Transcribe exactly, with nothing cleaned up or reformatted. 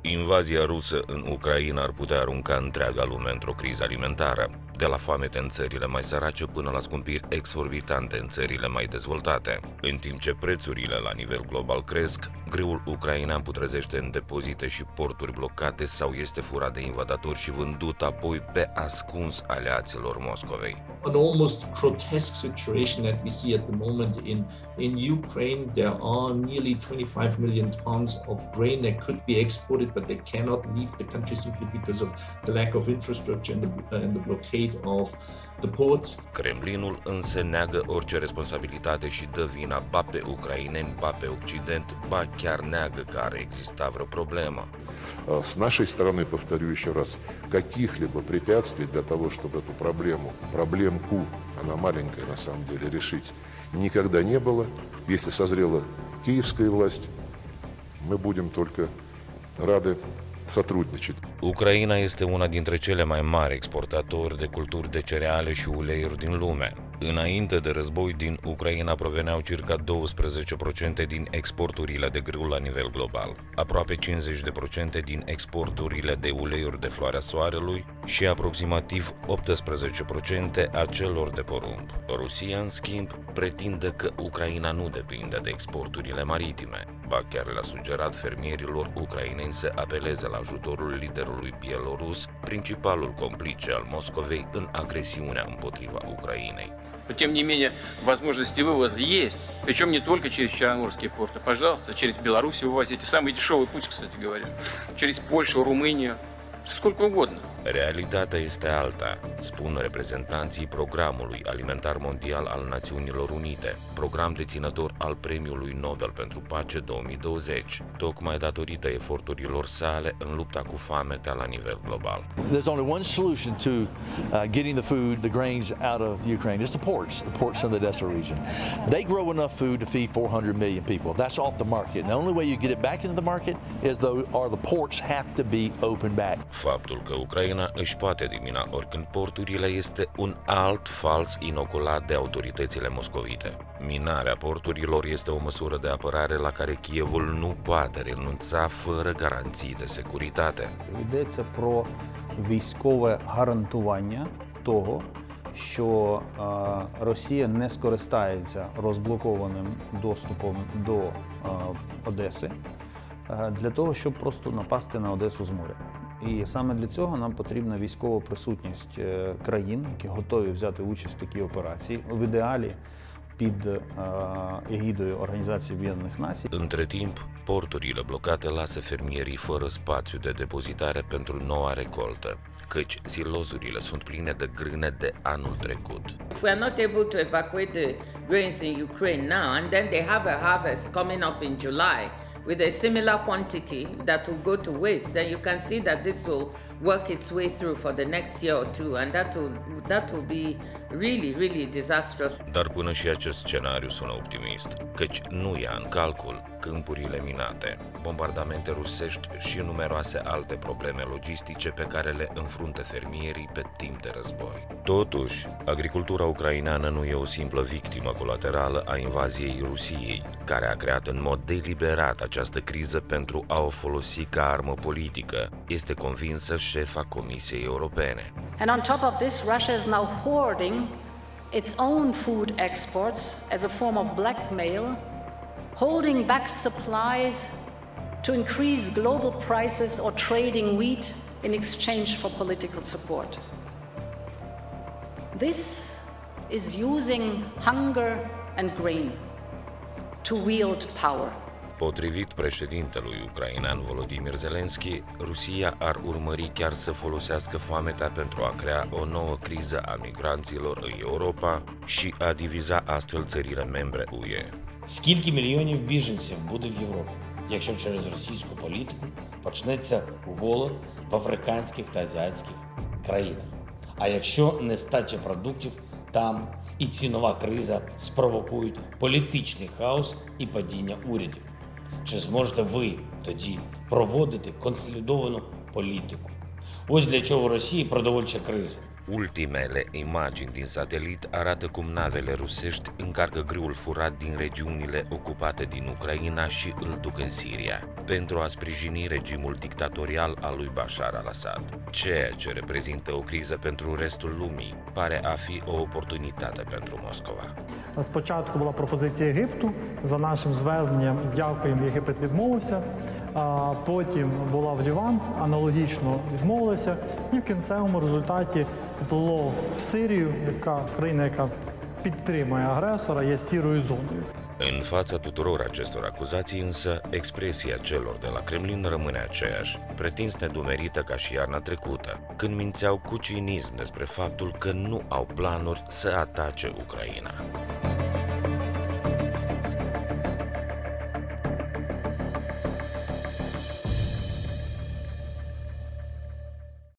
Invazia rusă în Ucraina ar putea arunca întreaga lume într-o criză alimentară, de la foamete în țările mai sărace până la scumpiri exorbitante în țările mai dezvoltate. În timp ce prețurile la nivel global cresc, grâul ucrainean putrezește în depozite și porturi blocate sau este furat de invadatori și vândut apoi pe ascuns aliaților Moscovei. An almost grotesque situation that we see at the moment in in Ukraine. There are nearly twenty-five million tons of grain that could be exported, but they cannot leave the country simply because of the lack of infrastructure and the, uh, and the blockade of the ports. Kremlinul însă neagă orice responsabilitate și dă vina ba pe ucraineni, ba pe Occident, ba chiar neagă că ar exista vreo problemă. С нашей стороны, повторю еще раз, каких-либо препятствий для того, чтобы эту проблему, проблемку, она маленькая на самом деле, решить, никогда не было. Если созрела киевская власть, мы будем только рады сотрудничать. Ucraina este una dintre cele mai mari exportatori de culturi de cereale și uleiuri din lume. Înainte de război, din Ucraina proveneau circa douăsprezece la sută din exporturile de grâu la nivel global, aproape cincizeci la sută din exporturile de uleiuri de floarea soarelui și aproximativ optsprezece la sută a celor de porumb. Rusia, în schimb, pretinde că Ucraina nu depinde de exporturile maritime, ba chiar le-a sugerat fermierilor ucraineni să apeleze la ajutorul liderului bielorus, principalul complice al Moscovei în agresiunea împotriva Ucrainei. Тем не менее, возможности вывоза есть, причем не только через Черноморские порты. Пожалуйста, через Белоруссию вывозите. Самый дешевый путь, кстати говоря. Через Польшу, Румынию, сколько угодно. Realitatea este alta, spun reprezentanții Programului Alimentar Mondial al Națiunilor Unite, program deținător al Premiului Nobel pentru Pace două mii douăzeci, tocmai datorită eforturilor sale în lupta cu foametea la nivel global. There's only one solution to uh, getting the food, the grains out of Ukraine. It's the ports, the ports in the Odessa region. They grow enough food to feed four hundred million people. That's off the market. And the only way you get it back into the market is though, or the ports have to be opened back. Faptul că Ucraina își poate elimina oricând porturile este un alt fals inoculat de autoritățile moscovite. Minarea porturilor este o măsură de apărare la care Kievul nu poate renunța fără garanții de securitate. Йдеться про військове гарантування того, що Росія не скористається розблокованим доступом до Одеси для того, щоб просто напасти на Одесу з моря. І саме для цього нам потрібна військова присутність країн, які готові взяти участь в такій операції, в ідеалі pід егідою Організації Об'єднаних Націй. Între timp, porturile blocate lasă fermierii fără spațiu de depozitare pentru noua recoltă, căci silozurile sunt pline de grâne de anul trecut. If we are not able to evacuate the grains in Ukraine now, and then they have a harvest coming up in July, with a similar quantity that will go to waste, then you can see that this will work its way through for the next year or two, and that will that will be really, really disastrous. Dar până și acest scenariu sună optimist, căci nu ia în calcul câmpurile minate, bombardamente rusești și numeroase alte probleme logistice pe care le înfruntă fermierii pe timp de război. Totuși, agricultura ucraineană nu e o simplă victimă colaterală a invaziei Rusiei, care a creat în mod deliberat această criză pentru a o folosi ca armă politică, este convinsă șefa Comisiei Europene. And on top of this, Russia is now hoarding its own food exports as a form of blackmail, holding back supplies to increase global prices or trading wheat in exchange for political support. This is using hunger and grain to wield power. Potrivit președintelui ucrainean Volodymyr Zelensky, Rusia ar urmări chiar să folosească foametea pentru a crea o nouă criză a migranților în Europa și a diviza astfel țările membre U E. Скільки мільйонів біженців буде в Європі, якщо через російську політику почнеться голод в африканських та азіатських країнах? А якщо нестача продуктів там і цінова криза спровокують політичний хаос і падіння урядів? Чи зможете ви тоді проводити консолідовану політику? Ось для чого Росії продовольча криза. Ultimele imagini din satelit arată cum navele rusești încarcă grâul furat din regiunile ocupate din Ucraina și îl duc în Siria, pentru a sprijini regimul dictatorial al lui Bashar al-Assad. Ceea ce reprezintă o criză pentru restul lumii pare a fi o oportunitate pentru Moscova. Спочатку була пропозиція Єгипту, за нашим зверненням, дякуємо, Єгипет відмовився. А потім була в Ліван, аналогічно відмовилися. І в кінцевому результаті було в Сирію, яка країна, яка підтримує агресора, є сірою зоною. În fața tuturor acestor acuzații însă, expresia celor de la Kremlin rămâne aceeași, pretins nedumerită ca și iarna trecută, când mințeau cu cinism despre faptul că nu au planuri să atace Ucraina.